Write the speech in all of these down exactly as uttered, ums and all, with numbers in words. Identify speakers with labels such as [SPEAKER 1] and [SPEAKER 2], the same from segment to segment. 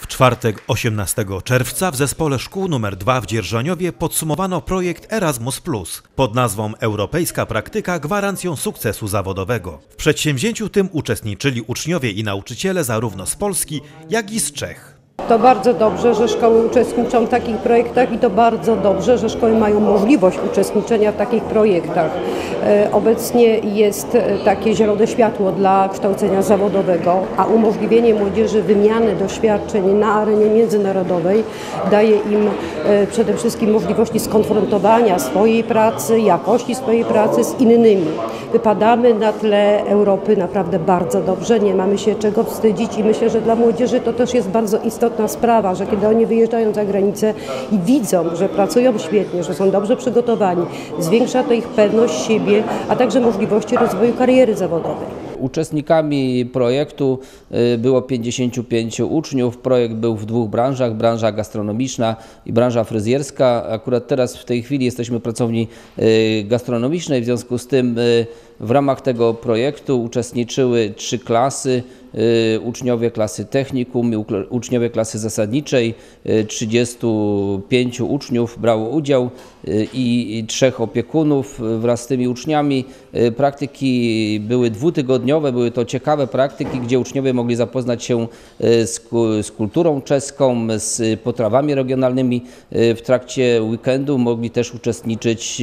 [SPEAKER 1] W czwartek osiemnastego czerwca w Zespole Szkół numer dwa w Dzierżoniowie podsumowano projekt Erasmus plus pod nazwą Europejska Praktyka gwarancją sukcesu zawodowego. W przedsięwzięciu tym uczestniczyli uczniowie i nauczyciele zarówno z Polski, jak i z Czech.
[SPEAKER 2] To bardzo dobrze, że szkoły uczestniczą w takich projektach i to bardzo dobrze, że szkoły mają możliwość uczestniczenia w takich projektach. Obecnie jest takie zielone światło dla kształcenia zawodowego, a umożliwienie młodzieży wymiany doświadczeń na arenie międzynarodowej daje im przede wszystkim możliwości skonfrontowania swojej pracy, jakości swojej pracy z innymi. Wypadamy na tle Europy naprawdę bardzo dobrze, nie mamy się czego wstydzić i myślę, że dla młodzieży to też jest bardzo istotna sprawa, że kiedy oni wyjeżdżają za granicę i widzą, że pracują świetnie, że są dobrze przygotowani, zwiększa to ich pewność siebie, a także możliwości rozwoju kariery zawodowej.
[SPEAKER 3] Uczestnikami projektu było pięćdziesięciu pięciu uczniów. Projekt był w dwóch branżach, branża gastronomiczna i branża fryzjerska. Akurat teraz w tej chwili jesteśmy w pracowni gastronomicznej, w związku z tym w ramach tego projektu uczestniczyły trzy klasy, uczniowie klasy technikum, uczniowie klasy zasadniczej, trzydziestu pięciu uczniów brało udział i trzech opiekunów wraz z tymi uczniami. Praktyki były dwutygodniowe, były to ciekawe praktyki, gdzie uczniowie mogli zapoznać się z, z kulturą czeską, z potrawami regionalnymi. W trakcie weekendu mogli też uczestniczyć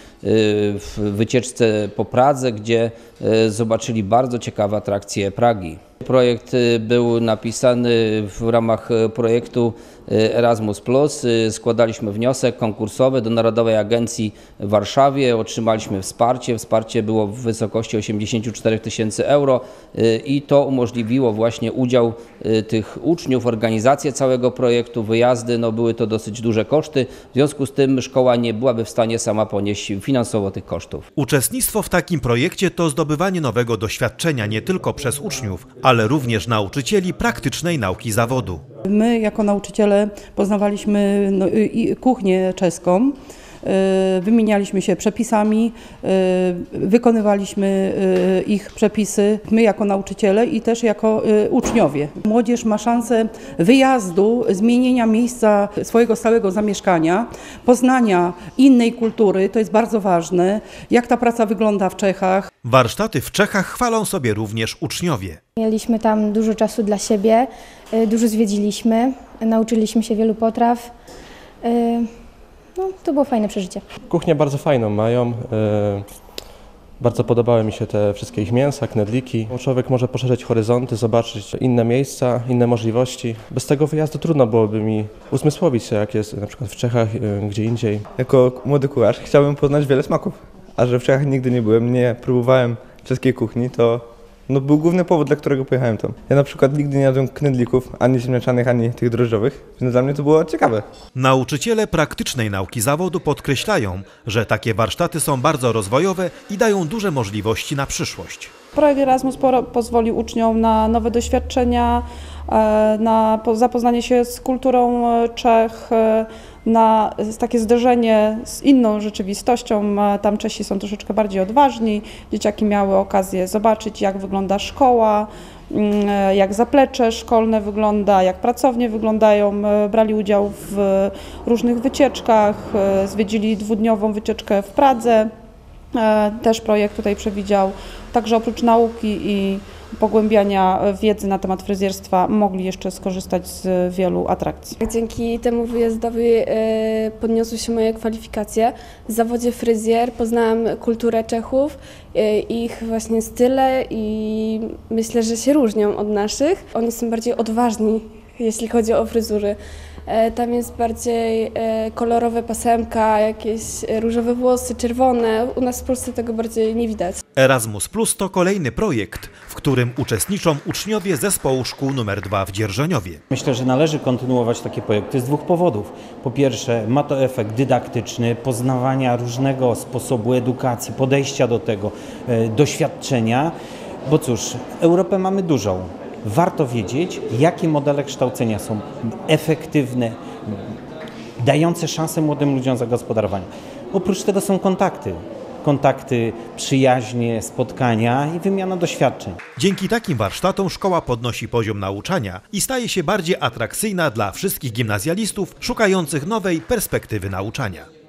[SPEAKER 3] w wycieczce po Pradze, gdzie zobaczyli bardzo ciekawe atrakcje Pragi. Projekt był napisany w ramach projektu Erasmus plus. Składaliśmy wniosek konkursowy do Narodowej Agencji w Warszawie, otrzymaliśmy wsparcie. Wsparcie było w wysokości osiemdziesięciu czterech tysięcy euro i to umożliwiło właśnie udział tych uczniów, organizację całego projektu, wyjazdy. No, były to dosyć duże koszty, w związku z tym szkoła nie byłaby w stanie sama ponieść finansowo tych kosztów.
[SPEAKER 1] Uczestnictwo w takim projekcie to zdobywanie nowego doświadczenia nie tylko przez uczniów, ale również nauczycieli praktycznej nauki zawodu.
[SPEAKER 4] My jako nauczyciele poznawaliśmy no, kuchnię czeską, wymienialiśmy się przepisami, wykonywaliśmy ich przepisy, my jako nauczyciele i też jako uczniowie. Młodzież ma szansę wyjazdu, zmienienia miejsca swojego stałego zamieszkania, poznania innej kultury, to jest bardzo ważne, jak ta praca wygląda w Czechach.
[SPEAKER 1] Warsztaty w Czechach chwalą sobie również uczniowie.
[SPEAKER 5] Mieliśmy tam dużo czasu dla siebie, dużo zwiedziliśmy, nauczyliśmy się wielu potraw. No, to było fajne przeżycie.
[SPEAKER 6] Kuchnię bardzo fajną mają. Bardzo podobały mi się te wszystkie ich mięsa, knedliki. Człowiek może poszerzyć horyzonty, zobaczyć inne miejsca, inne możliwości. Bez tego wyjazdu trudno byłoby mi uzmysłowić się, jak jest na przykład w Czechach, gdzie indziej.
[SPEAKER 7] Jako młody kucharz chciałbym poznać wiele smaków, a że w Czechach nigdy nie byłem, nie próbowałem czeskiej kuchni, to no, był główny powód, dla którego pojechałem tam. Ja na przykład nigdy nie jadłem knedlików, ani ziemniaczanych, ani tych drożdżowych, więc dla mnie to było ciekawe.
[SPEAKER 1] Nauczyciele praktycznej nauki zawodu podkreślają, że takie warsztaty są bardzo rozwojowe i dają duże możliwości na przyszłość.
[SPEAKER 8] Projekt Erasmus pozwoli uczniom na nowe doświadczenia, na zapoznanie się z kulturą Czech, na takie zderzenie z inną rzeczywistością. Tam Czesi są troszeczkę bardziej odważni. Dzieciaki miały okazję zobaczyć, jak wygląda szkoła, jak zaplecze szkolne wygląda, jak pracownie wyglądają. Brali udział w różnych wycieczkach, zwiedzili dwudniową wycieczkę w Pradze. Też projekt tutaj przewidział. Także oprócz nauki i pogłębiania wiedzy na temat fryzjerstwa mogli jeszcze skorzystać z wielu atrakcji.
[SPEAKER 9] Dzięki temu wyjazdowi podniosły się moje kwalifikacje. W zawodzie fryzjer poznałam kulturę Czechów, ich właśnie style i myślę, że się różnią od naszych. Oni są bardziej odważni, jeśli chodzi o fryzury. Tam jest bardziej kolorowe pasemka, jakieś różowe włosy, czerwone. U nas w Polsce tego bardziej nie widać.
[SPEAKER 1] Erasmus plus to kolejny projekt, w którym uczestniczą uczniowie Zespołu Szkół numer dwa w Dzierżoniowie.
[SPEAKER 10] Myślę, że należy kontynuować takie projekty z dwóch powodów. Po pierwsze, ma to efekt dydaktyczny, poznawania różnego sposobu edukacji, podejścia do tego, doświadczenia, bo cóż, Europę mamy dużą. Warto wiedzieć, jakie modele kształcenia są efektywne, dające szansę młodym ludziom zagospodarowania. Oprócz tego są kontakty. kontakty, przyjaźnie, spotkania i wymiana doświadczeń.
[SPEAKER 1] Dzięki takim warsztatom szkoła podnosi poziom nauczania i staje się bardziej atrakcyjna dla wszystkich gimnazjalistów szukających nowej perspektywy nauczania.